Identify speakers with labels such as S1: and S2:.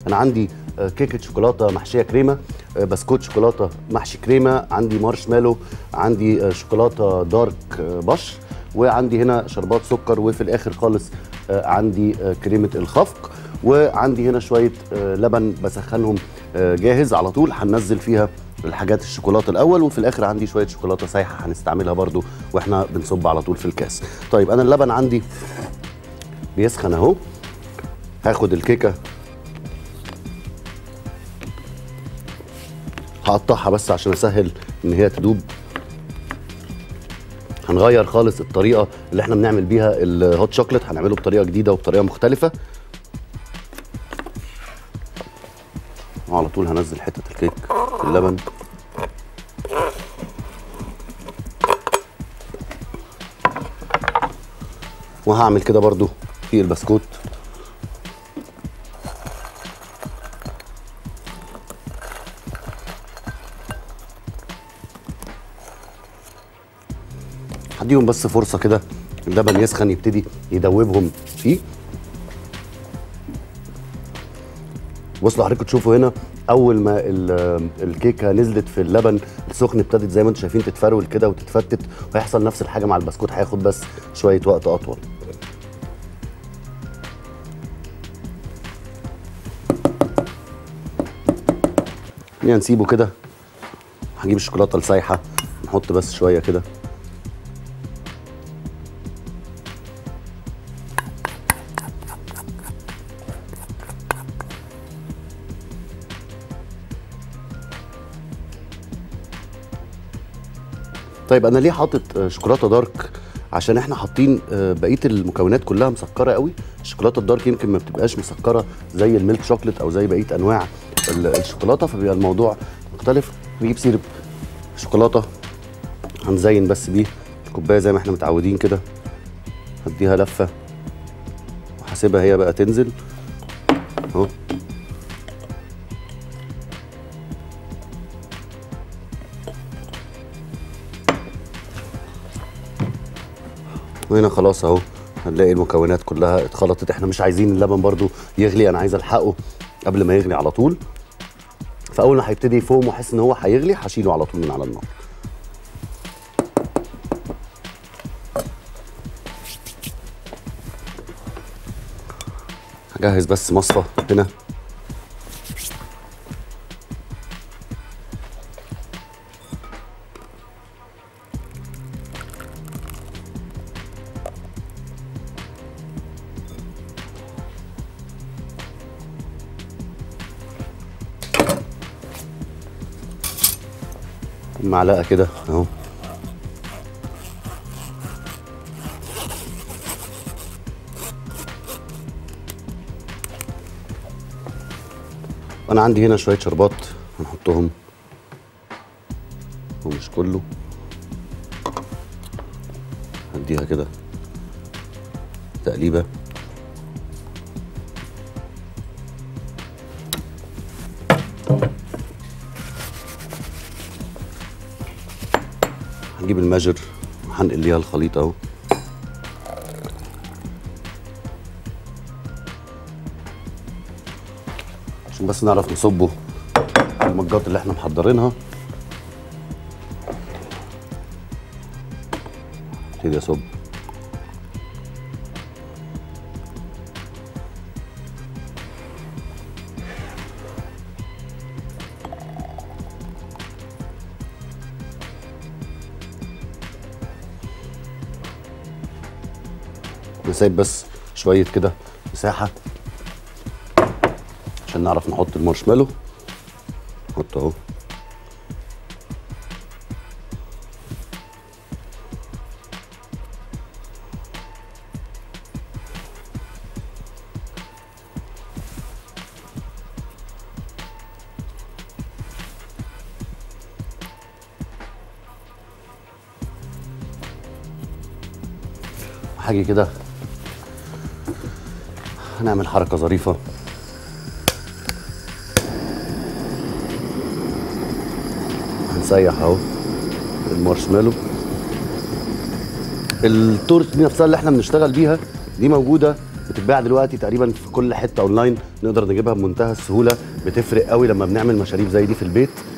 S1: انا عندي كيكه شوكولاته محشيه كريمه، بسكوت شوكولاته محشي كريمه، عندي مارشميلو، عندي شوكولاته دارك بشر، وعندي هنا شربات سكر، وفي الاخر خالص عندي كريمه الخفق، وعندي هنا شويه لبن بسخنهم جاهز على طول. هننزل فيها الحاجات الشوكولاته الاول، وفي الاخر عندي شويه شوكولاته سايحه هنستعملها برضو واحنا بنصب على طول في الكاس. طيب انا اللبن عندي بيسخن اهو. هاخد الكيكه هقطعها بس عشان اسهل ان هي تدوب. هنغير خالص الطريقه اللي احنا بنعمل بيها الهوت شوكليت، هنعمله بطريقه جديده وبطريقه مختلفه. وعلى طول هنزل حته الكيك في اللبن. وهعمل كده برضو في البسكوت. هديهم بس فرصه كده اللبن يسخن يبتدي يدوبهم فيه. بصوا حضراتكم تشوفوا هنا اول ما الكيكه نزلت في اللبن السخن ابتدت زي ما انتم شايفين تتفرول كده وتتفتت، وهيحصل نفس الحاجه مع البسكوت، هياخد بس شويه وقت اطول. خلينا نسيبه كده. هجيب الشوكولاته السايحه نحط بس شويه كده. طيب انا ليه حاطط شوكولاته دارك؟ عشان احنا حاطين بقيه المكونات كلها مسكره قوي. الشوكولاته الدارك يمكن ما بتبقاش مسكره زي الميلك شوكليت او زي بقيه انواع الشوكولاته، فبيبقى الموضوع مختلف. نجيب سيرب شوكولاته هنزين بس بيه الكوبايه زي ما احنا متعودين كده. هديها لفه وهسيبها هي بقى تنزل اهو. وهنا خلاص اهو هنلاقي المكونات كلها اتخلطت. احنا مش عايزين اللبن برضو يغلي، انا عايز الحقه قبل ما يغلي على طول. فاول ما هيبتدي يفوم واحس ان هو هيغلي هشيله على طول من على النار. هجهز بس مصفى هنا. معلقه كده اهو. انا عندي هنا شويه شربات هنحطهم ومش كله. هديها كده تقليبه. هنجيب الماجر هنقل ليها الخليط اهو. عشان بس نعرف نصبه المجات اللي احنا محضرينها. ابتدي اصب. نسيب بس شويه كده مساحه عشان نعرف نحط المارشميلو. نحطه اهو. هاجي كده هنعمل حركه ظريفه. هنسيح اهو المارشميلو. التورت دي نفسها اللي احنا بنشتغل بيها دي موجوده بتتباع دلوقتي تقريبا في كل حته اونلاين، نقدر نجيبها بمنتهى السهوله. بتفرق قوي لما بنعمل مشاريب زي دي في البيت.